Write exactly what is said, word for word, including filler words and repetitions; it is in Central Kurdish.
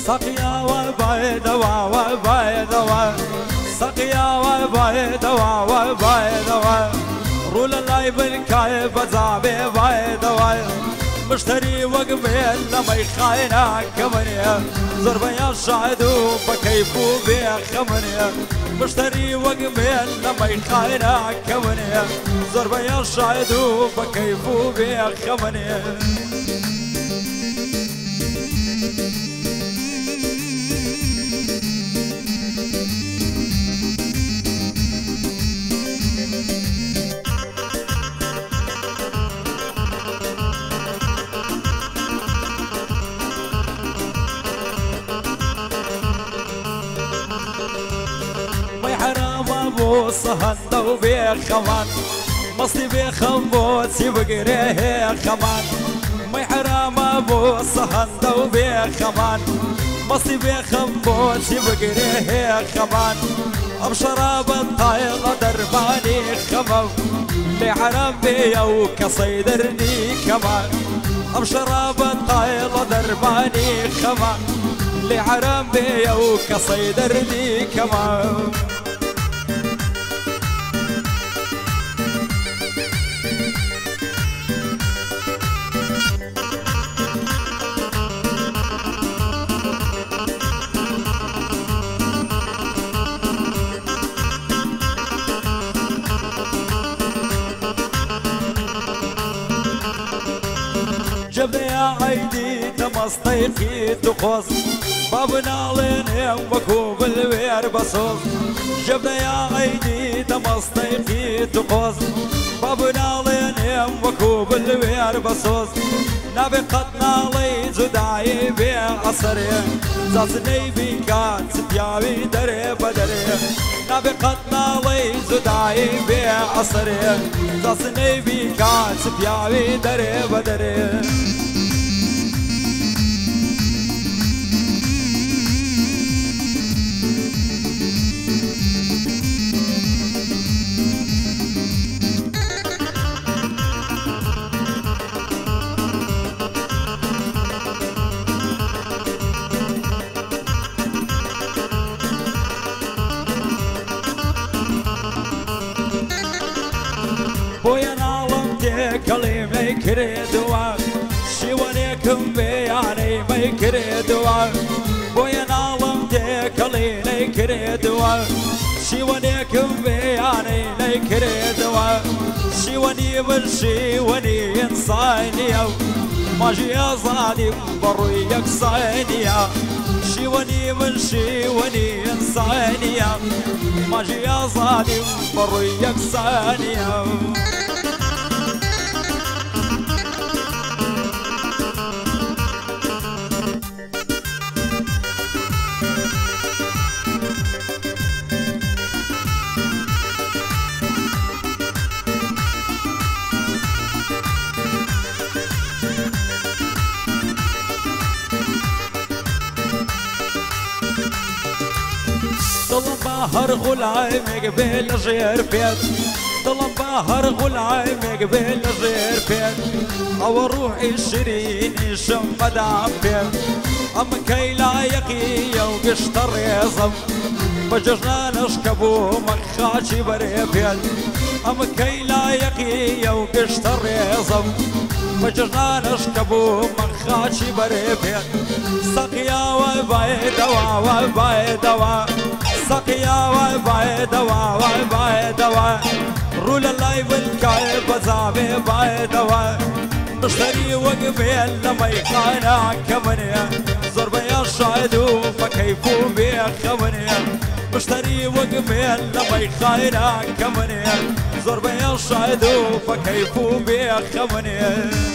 سقيا وبيدوا وبيدوا سقيا وبيدوا وبيدوا رول الله بالكاي بزابي بيدوا مشتري وقبل لما يخاينا كمني زربا يا شاهدو بكيفو بخمني مشتري وقبل لما يخاينا كمني زربا يا شاهدو بكيفو بخمني صهندو بخمان مصلي بخمبوت سيبقريه خمان مي حرام ابو صهندو بخمان مصلي بخمبوت سيبقريه خمان ابشراب الطايله درباني خمو لي حرام بيا وكصيدرني كمان ابشراب الطايله درباني خمان لي حرام بيا وكصيدرني كمان جبنا يا عيدي تمصطيقي تقص بابنا لين وكوب الوير بصوص جبنا يا عيدي تمصطيقي تقص بابنا لين وكوب الوير بصوص نبي قطنا لي زداي بعصري زاسني بكات ستياوي دري بدري نبي قطنا لي زداي بعصري زاسني بكات ستياوي دري بدري بويا نعلم تكلم يكردوا شوانيكم بياني ما يكردوا بويا نعلم تكلم يكردوا شوانيكم بياني لا يكردوا شواني والشواني انصاني ماجي صادي برويك صانيا شواني من شواني انصاني ماجي صادي برويك صانيا طلب بحر غلاي مقبل غير بيت طلب بحر غلاي مقبل غير بيت او روحي الشرين شمد عبيت ام كي لا يقي وقشطر يزم بجرنا نشكبو مخاشي بريبيت ام كي لا يقي وقشطر يزم بجرنا نشكبو مخاشي بريبيت سقيا وبايدوا وبايدوا سقيا وبايدوا وبايدوا رول الله بالكاي بزابي بايدوا مشتري وقبل لما يقانا كمنيا زربا يا شاهدو فكيفو بخمنيا مشتري وقبل لما يقانا كمنيا زربا يا شاهدو فكيفو بخمنيا